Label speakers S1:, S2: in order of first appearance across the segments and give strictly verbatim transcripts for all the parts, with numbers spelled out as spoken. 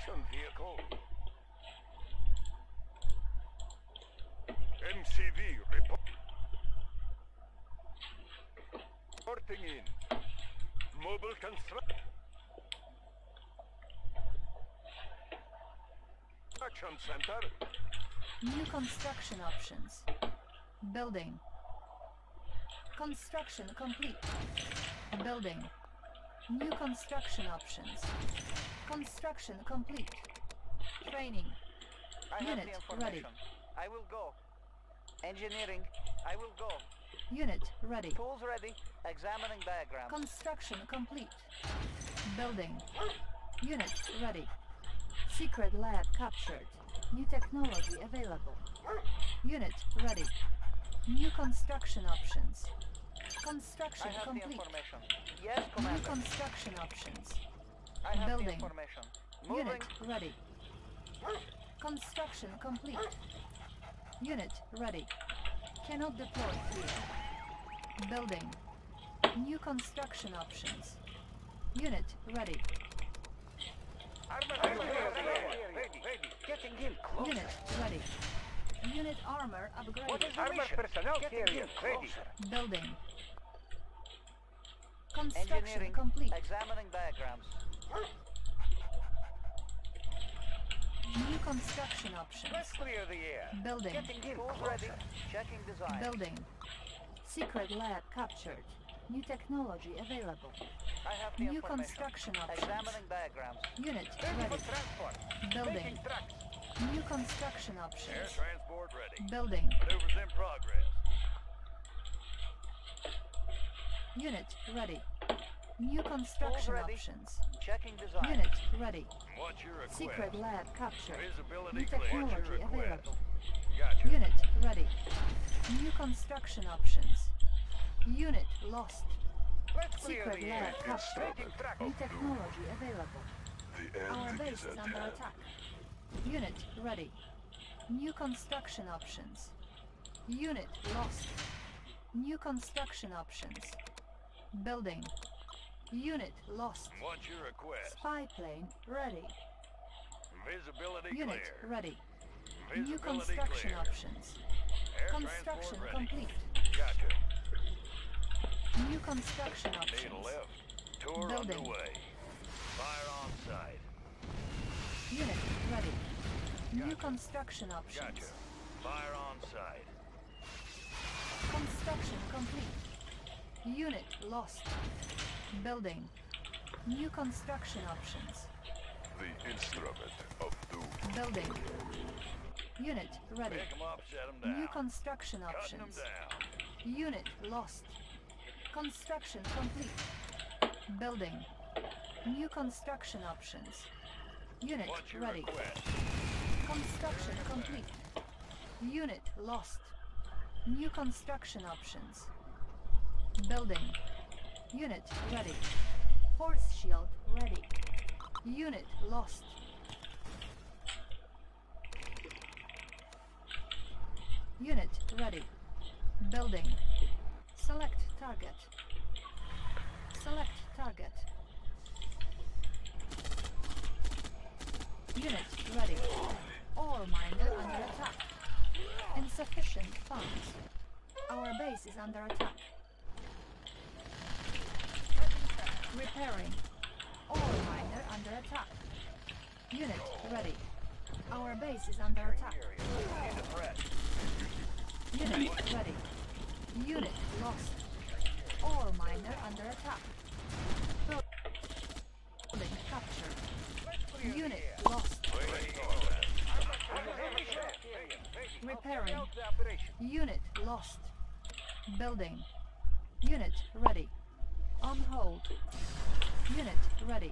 S1: construction vehicle. M C V report. Reporting in. Mobile construction. Action center.
S2: New construction options. Building. Construction complete. Building. New construction options. Construction complete. Training.
S3: I have
S2: Unit
S3: the information.
S2: ready.
S3: I will go. Engineering. I will go.
S2: Unit ready.
S3: Tools ready. Examining diagrams.
S2: Construction complete. Building. Unit ready. Secret lab captured. New technology available. Unit ready. New construction options. Construction
S3: I have
S2: complete.
S3: the information. Yes,
S2: New
S3: Commander.
S2: construction options.
S3: I have
S2: Building.
S3: the information. Moving.
S2: Unit ready. Construction complete. Unit ready. Cannot deploy here. Building. New construction options. Unit ready.
S1: Armor ready. Ready. Getting in closer.
S2: Unit ready. Unit armor
S1: What
S2: upgraded.
S1: is the mission? Personnel carrier ready.
S2: Building. Construction
S3: Engineering.
S2: complete.
S3: Examining diagrams.
S2: New construction options.
S1: Let's clear the air.
S2: Building.
S1: Getting in
S3: Tools
S1: closer.
S3: ready. Checking design.
S2: Building. Secret lab captured. New technology available.
S3: I have the
S2: New
S3: information.
S2: construction options.
S3: Examining diagrams.
S2: Unit
S1: Ready for
S2: ready.
S1: transport.
S2: Building.
S1: Making tracks.
S2: New construction
S1: Air
S2: options.
S1: transport ready.
S2: Building.
S1: Maneuvers in progress.
S2: Unit ready. New construction
S3: ready.
S2: options.
S3: Checking design.
S2: Unit ready.
S1: What's your request?
S2: Secret lab captured.
S1: Visibility
S2: New
S1: clear. What's your
S2: technology
S1: request?
S2: available.
S1: Gotcha.
S2: Unit ready. New construction options. Unit lost.
S1: Let's clear
S2: Secret
S1: the air.
S2: lab captured.
S1: Making tracks.
S2: New technology available. Our base is under attack. Unit ready. New construction options. Unit lost. New construction options. Building. Unit lost.
S1: What's your request?
S2: Spy plane ready.
S1: Visibility
S2: Unit
S1: clear.
S2: ready.
S1: Visibility
S2: New construction
S1: clear.
S2: options.
S1: Air
S2: Construction
S1: transport ready.
S2: complete.
S1: Gotcha.
S2: New construction
S1: Need a
S2: options.
S1: lift. Tour
S2: Building.
S1: underway. Fire on site.
S2: Unit ready. New
S1: Gotcha.
S2: construction options.
S1: Gotcha. Fire on site.
S2: Construction complete. Unit lost. Building. New construction options.
S4: The instrument of doom.
S2: Building. Unit ready.
S1: Pick 'em up, set 'em down.
S2: New construction
S1: Cutting 'em
S2: options.
S1: down.
S2: Unit lost. Construction complete. Building. New construction options. Unit
S1: What's your
S2: ready.
S1: request?
S2: Construction complete. Unit lost. New construction options. Building. Unit ready. Force shield ready. Unit lost. Unit ready. Building. Select target. Select target. Unit ready. Ore miner under attack. Insufficient funds. Our base is under attack. Repairing. Ore miner under attack. Unit ready. Our base is under attack.
S1: Need a threat.
S2: Unit ready. Unit lost. Ore miner under attack. Building captured. Unit lost. Repairing. Unit lost. Building. Unit ready. On hold. Unit ready.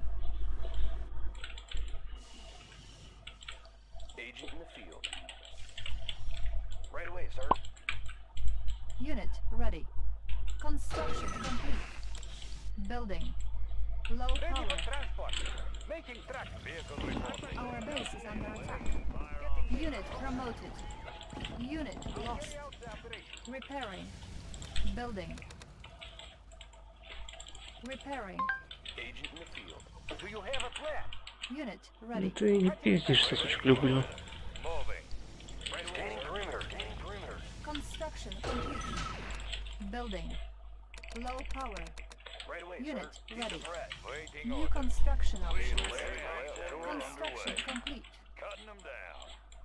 S1: Agent in the field. Right away, sir.
S2: Unit ready. Construction complete. Building. Low
S1: Ready
S2: power.
S1: for transport. Making track. Vehicle reporting.
S2: Our base is under attack.
S1: Fire on.
S2: Unit promoted. Unit lost.
S1: Carry out the operation.
S2: Repairing. Building. Repairing.
S1: Agent in the field. Do you have a plan?
S2: Unit
S5: Ну
S2: ready.
S5: ты и не пиздишь, сосочек, люблю.
S1: Moving. Right away, sir. Perimeter. Scanning perimeter.
S2: Construction complete. Building. Low power.
S1: Right away,
S2: Unit
S1: sir. He's
S2: ready.
S1: a threat. Waiting
S2: New
S1: order.
S2: construction options.
S1: Tour
S2: Construction
S1: underway.
S2: complete.
S1: Cutting them down.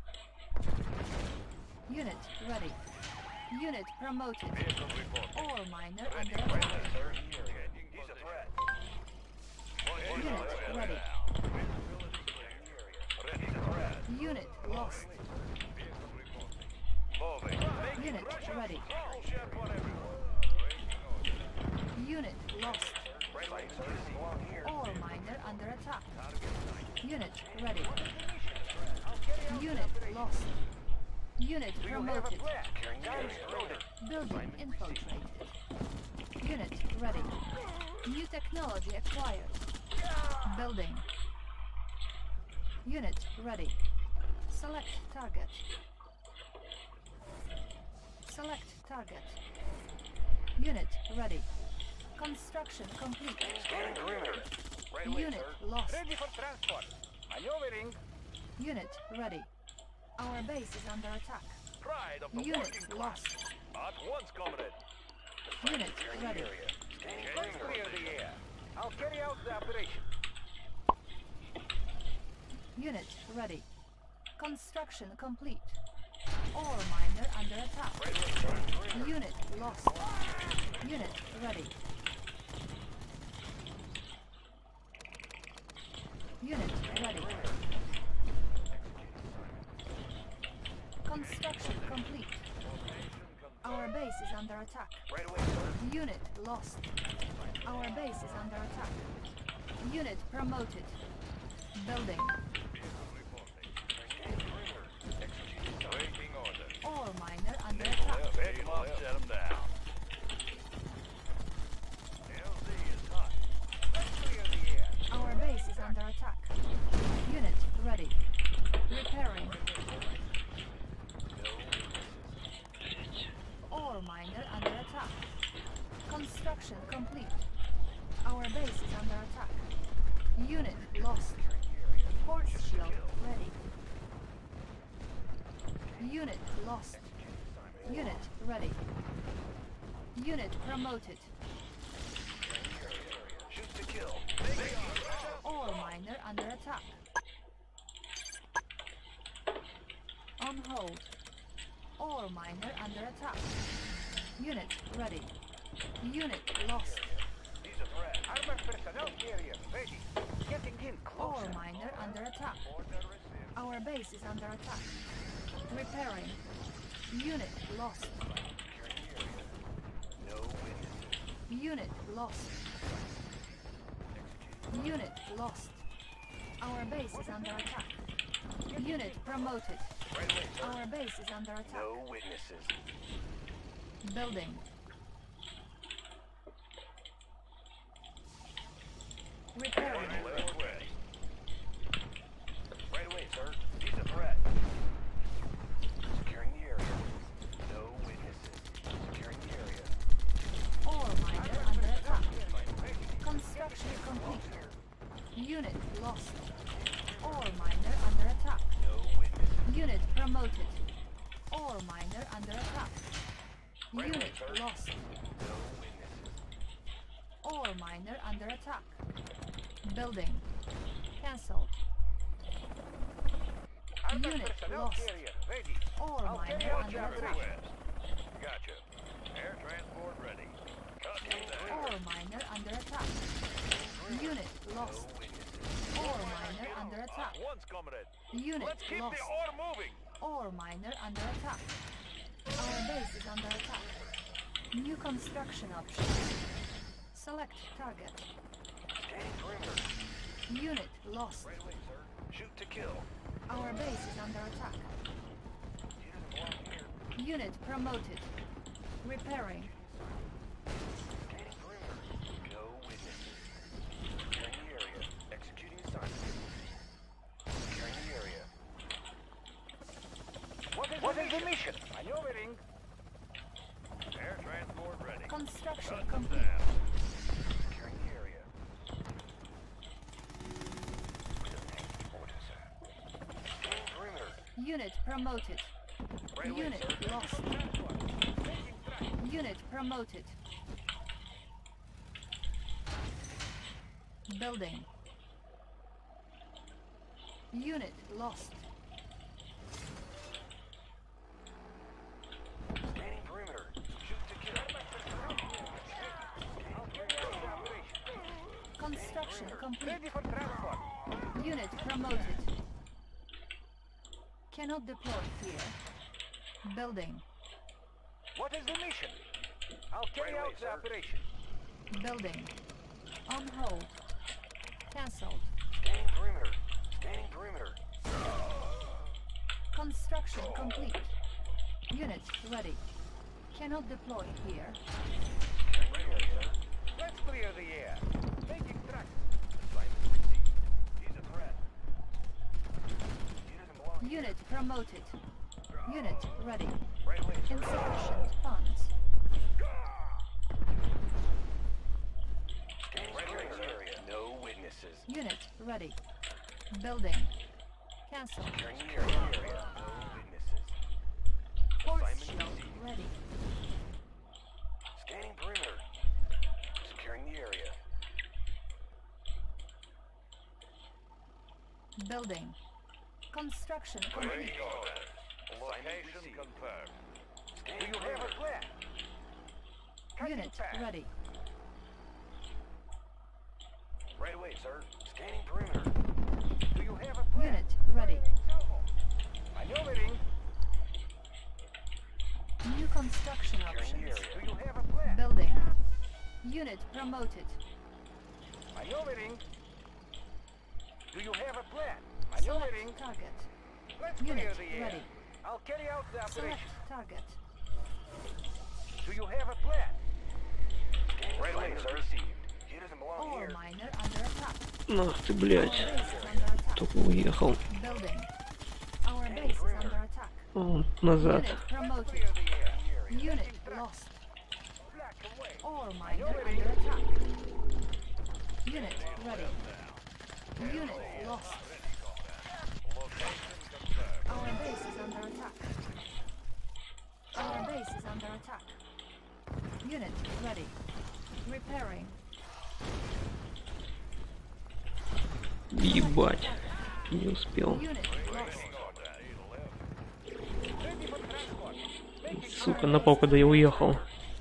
S2: Unit ready. Unit promoted.
S1: Vehicle reporting.
S2: Ore miner
S1: Ready,
S2: under
S1: ready,
S2: attack.
S1: sir. He's a threat.
S2: Unit ready.
S1: Ready, he's a threat.
S2: Unit lost.
S1: Moving.
S2: Unit ready.
S1: All ship on everyone.
S2: Unit lost.
S1: Right away, sir. Along here.
S2: Ore miner under attack. Unit ready. Unit lost. Unit promoted. Building infiltrated. Unit ready. New technology acquired. Building. Unit ready. Select target. Select target. Unit ready. Construction complete.
S1: Scanning perimeter. Right away,
S2: Unit
S1: sir.
S2: lost.
S1: Ready for transport. Maneuvering.
S2: Unit ready. Our base is under attack.
S1: Pride of the
S2: Unit
S1: working class.
S2: lost.
S1: At once, comrade.
S2: Unit ready.
S1: Let's clear the air. I'll carry out the operation.
S2: Unit ready. Construction complete. Ore miner under attack.
S1: Right away, sir.
S2: Unit lost. Unit ready. Unit ready. Construction complete. Our base is under attack.
S1: Right away, sir.
S2: Unit lost. Our base is under attack. Unit promoted. Building.
S1: Waiting order.
S2: Ore miner under attack.
S1: Pick him up, set him down. L Z is hot. Let's clear the air.
S2: Our base is under attack. Unit ready. Repairing. Ore miner under attack. Construction complete. Our base is under attack. Unit lost. Force shield ready. Unit lost. Unit ready. Unit promoted.
S1: Shoot to kill.
S2: Ore miner under attack. On hold. Ore miner under attack. Unit ready. Unit lost.
S1: He's a threat. Armored personnel carrier ready. Getting in
S2: Ore
S1: closer.
S2: miner under attack. Our base is under attack. Repairing. Unit lost.
S1: No witnesses.
S2: Unit lost. Unit lost. Our base is under attack. Unit promoted.
S1: Right away, sir.
S2: Our base is under attack.
S1: No witnesses.
S2: Building. Repairing.
S1: Left way. Right away, sir. He's a threat. Securing the area. No witnesses. Securing the area.
S2: Ore miner under attack. Construction complete. Unit lost. Ore miner under attack.
S1: No witnesses.
S2: Unit promoted. Ore miner under attack.
S1: Right away,
S2: Unit
S1: sir.
S2: lost.
S1: No witnesses.
S2: Ore miner under attack. Building. Cancelled.
S1: Armored
S2: Unit
S1: personnel
S2: lost.
S1: carrier ready.
S2: Ore
S1: I'll carry
S2: miner
S1: out
S2: under
S1: your
S2: attack.
S1: request. Gotcha. Air transport ready. Cut him down.
S2: Ore miner under attack. Unit lost.
S1: No witnesses.
S2: Ore miner under attack.
S1: At once, comrade.
S2: Unit
S1: Let's keep
S2: lost.
S1: the ore moving.
S2: Ore miner under attack. Our base is under attack. New construction options. Select target.
S1: Scanning perimeter.
S2: Unit lost.
S1: Right away, sir. Shoot to kill.
S2: Our base is under attack.
S1: He doesn't belong here.
S2: Unit promoted. Repairing.
S1: Scanning perimeter. No witnesses. Securing the area. Executing assignment. Securing the area. What is, what is the mission? Maneuvering. Air transport ready.
S2: Construction
S1: Cut them
S2: complete.
S1: down. Securing the area.
S2: Unit promoted.
S1: Right away,
S2: Unit
S1: sir.
S2: lost.
S1: Making track.
S2: Unit promoted. Building. Unit lost.
S1: Scanning perimeter. Shoot to kill. I'll carry out the operation.
S2: Construction complete.
S1: Ready for transport.
S2: Unit promoted. Cannot deploy here. Building.
S1: What is the mission? I'll carry
S4: Right away,
S1: out the
S4: sir.
S1: operation.
S2: Building. On hold. Cancelled.
S1: Scanning perimeter. Scanning perimeter.
S2: Construction complete. Unit ready. Cannot deploy here.
S1: Right away, sir. Let's clear the air. Making track. Assignment received. He's a threat. He doesn't belong here.
S2: Unit promoted. Unit ready.
S1: Right away, sir.
S2: Insufficient funds.
S1: Scanning right away, area. No witnesses.
S2: Unit ready. Building. Cancel.
S1: Securing the area. No witnesses.
S2: Force
S1: Assignment
S2: shield
S1: received.
S2: ready.
S1: Scanning perimeter. Securing the area.
S2: Building. Construction complete.
S1: Location confirmed. Do you have a plan? Cutting
S2: Unit
S1: path.
S2: ready.
S1: Right away, sir. Scanning perimeter. Do you have a plan?
S2: Unit ready.
S1: Maneuvering.
S2: New construction
S1: Securing the
S2: options.
S1: area. Do you have a plan?
S2: Building. Unit promoted.
S1: Maneuvering. Do you have a plan?
S2: Select
S1: Maneuvering.
S2: target.
S1: Let's
S2: Unit
S1: clear the air.
S2: ready.
S1: I'll carry out the
S2: Select
S1: operation.
S2: target.
S1: Do you have a plan? Right away, sir. Received. He doesn't belong
S2: Ore
S1: here.
S2: miner under attack.
S5: Ах ты,
S2: Our
S5: блядь.
S2: base is under attack.
S5: Только уехал.
S2: Building. Our base is under attack.
S5: Вон, назад.
S2: Unit promoted.
S1: Clear the air.
S2: Unit lost.
S1: Black away.
S2: Ore miner under attack. Unit ready. Unit lost. Our base is under attack. Our base is under attack. Unit ready. Repairing.
S5: Ебать. Не успел.
S2: Unit lost.
S1: Ready for transport. Making
S5: Сука, напал, когда я уехал.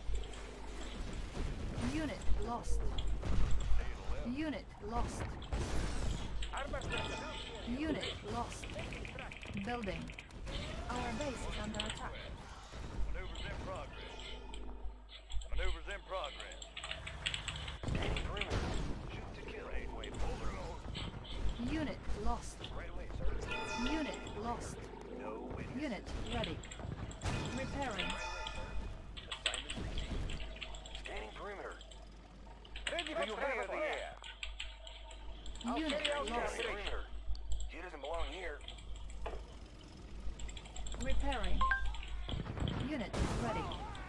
S2: Unit lost. Unit lost.
S1: armor system.
S2: Unit lost. Building. Our base is under attack.
S1: Maneuvers in progress. Maneuvers in progress. Scanning perimeter. Shoot to kill. Right away, over.
S2: Unit lost.
S1: Right away, sir.
S2: Unit lost.
S1: No witness.
S2: Unit ready. Repairing.
S1: Assignment received. Scanning perimeter. Ready for clear the air. I'll
S2: Unit
S1: carry out the
S2: lost.
S1: operation. He doesn't belong here.
S2: Repairing. Unit ready.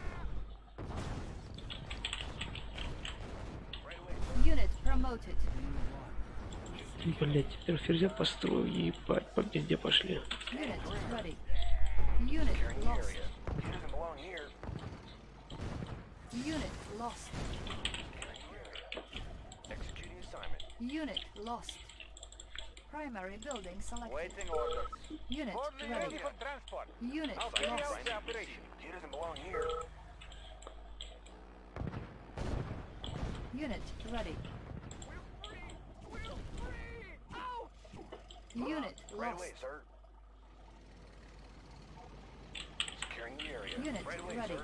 S1: Right away, sir.
S2: Unit promoted.
S5: Блять, теперь ферзя построю. Ебать, по пизде пошли.
S2: Unit ready. Unit
S1: Securing the
S2: lost.
S1: area. He doesn't belong here.
S2: Unit lost.
S1: Executing assignment.
S2: Unit lost. Primary building selected.
S1: Waiting orders.
S2: Unit
S1: Orders
S2: ready.
S1: ready for transport.
S2: Unit
S1: I'll carry
S2: lost.
S1: out the operation. He doesn't belong here.
S2: Unit ready. Unit
S1: Right
S2: lost.
S1: away, sir. Securing the area.
S2: Unit
S1: right away,
S2: ready.
S1: sir.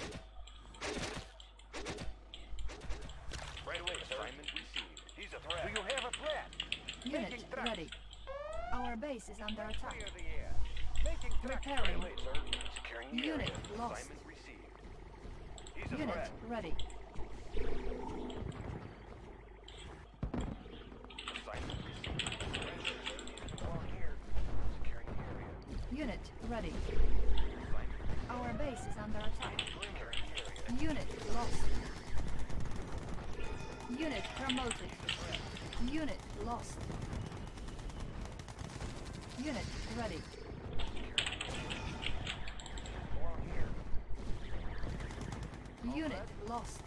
S1: Right away, sir. Assignment received. He's a threat. Do you have a plan?
S2: Unit
S1: Making track.
S2: ready. Our base is under attack.
S1: Clear the air. Making track. Right
S2: Repairing.
S1: away, sir. Securing the
S2: Unit
S1: area.
S2: lost.
S1: Assignment received. He's a
S2: Unit
S1: threat.
S2: ready.
S1: Assignment received. Belong here. Securing the area.
S2: Unit ready.
S1: Assignment
S2: Our base is under attack.
S1: securing the area.
S2: Unit lost. Unit promoted. Unit lost. Unit ready. Unit lost.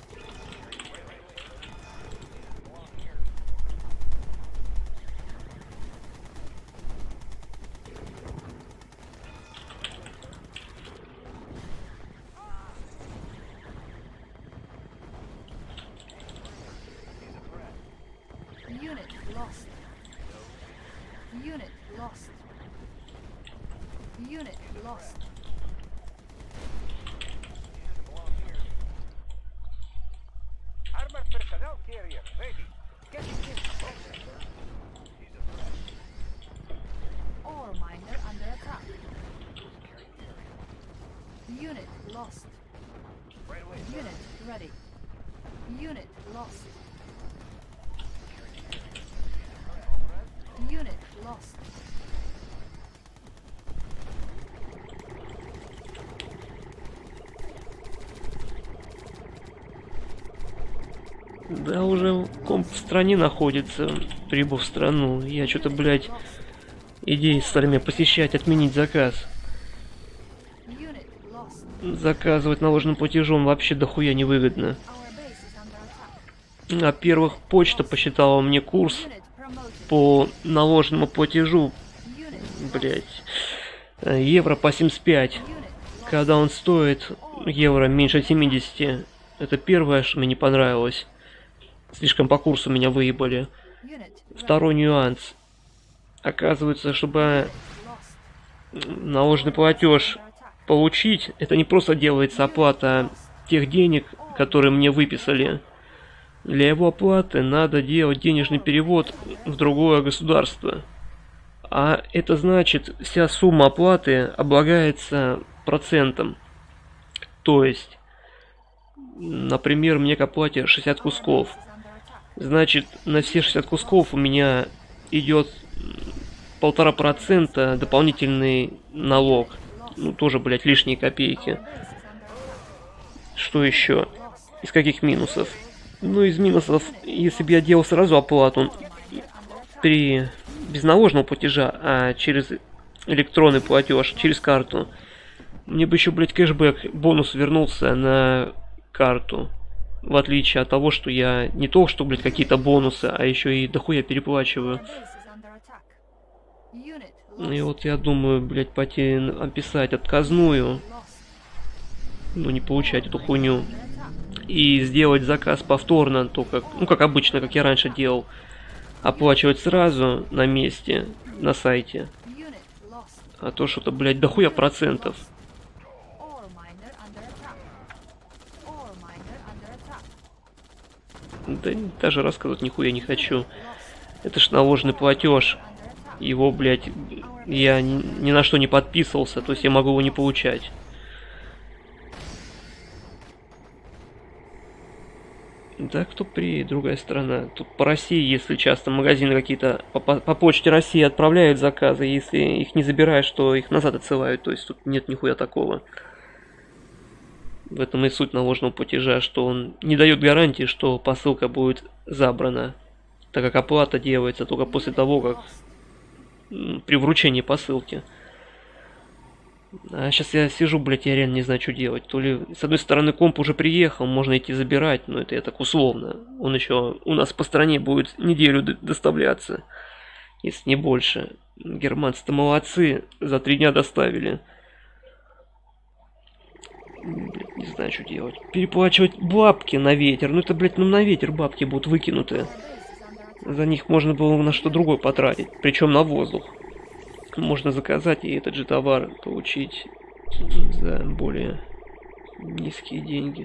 S2: Unit lost. Unit lost. Unit lost.
S1: Armored personnel carrier ready. Getting in process. He's a threat.
S2: Ore miner under attack. Unit lost.
S1: Railway.
S2: Unit ready. Unit lost. Unit lost.
S5: Да уже комп в стране находится, прибыл в страну. Я что-то, блядь, идеи стали меня посещать, отменить заказ.
S2: Unit lost.
S5: Заказывать наложенным платежом вообще дохуя невыгодно.
S2: Our base is under attack.
S5: Во-первых, почта посчитала мне курс
S2: Unit promoted.
S5: по наложенному платежу,
S2: Unit.
S5: блядь, э, евро по семьдесят пять.
S2: Unit.
S5: Когда он стоит евро меньше семидесяти. Это первое, что мне не понравилось. Слишком по курсу меня выебали.
S2: Unit.
S5: Второй нюанс. Оказывается, чтобы
S2: Lost.
S5: наложенный платеж
S2: Under attack.
S5: получить, это не просто делается оплата тех денег, которые мне выписали. Для его оплаты надо делать денежный перевод в другое государство. А это значит, вся сумма оплаты облагается процентом. То есть, например, мне к оплате шестьдесят кусков.
S2: Is under attack.
S5: Значит, на все шестьдесят кусков у меня идет полтора процента дополнительный налог. Ну, тоже, блядь, лишние копейки.
S2: Base is under attack.
S5: Что еще?
S2: Lost.
S5: Из каких минусов? Ну, из минусов, если бы я делал сразу оплату
S2: Miner under attack.
S5: при без наложенного платежа, а через электронный платеж, через карту, мне бы еще, блядь, кэшбэк, бонус вернулся на карту. В отличие от того, что я не то, что, блядь, какие-то бонусы, а еще и дохуя переплачиваю.
S2: Our base is under attack. Unit
S5: Ну и
S2: lost.
S5: вот я думаю, блядь, пойти описать отказную,
S2: Lost.
S5: ну не получать эту хуйню,
S2: Under attack.
S5: и сделать заказ повторно, только, ну как обычно, как я раньше делал, оплачивать сразу на месте, на сайте,
S2: Unit lost.
S5: а то что-то, блядь, дохуя процентов.
S2: Ore miner under attack. Ore miner under attack.
S5: Да даже рассказывать нихуя не хочу.
S2: Lost.
S5: Это ж наложенный платеж.
S2: Under attack.
S5: Его, блядь, я ни, ни на что не подписывался, то есть я могу его не получать. Да, кто при другая страна. Тут по России, если часто магазины какие-то по, по- по почте России отправляют заказы, если их не забираешь, то их назад отсылают. То есть тут нет нихуя такого. В этом и суть наложенного платежа, что он не дает гарантии, что посылка будет забрана, так как оплата делается только после того, как м, при вручении посылки. А сейчас я сижу, блядь, я реально не знаю, что делать. То ли, с одной стороны, комп уже приехал, можно идти забирать, но это я так условно. Он еще у нас по стране будет неделю д- доставляться, если не больше. Германцы-то молодцы, за три дня доставили. Блядь, не знаю, что делать. Переплачивать бабки на ветер. Ну это, блядь, ну на ветер бабки будут выкинуты.
S2: Our base is under attack.
S5: За них можно было на что другое потратить, причем на воздух. Можно заказать и этот же товар получить за более низкие деньги.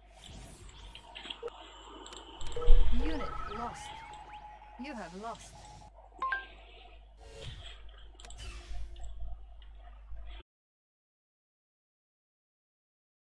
S2: Unit lost. You have lost.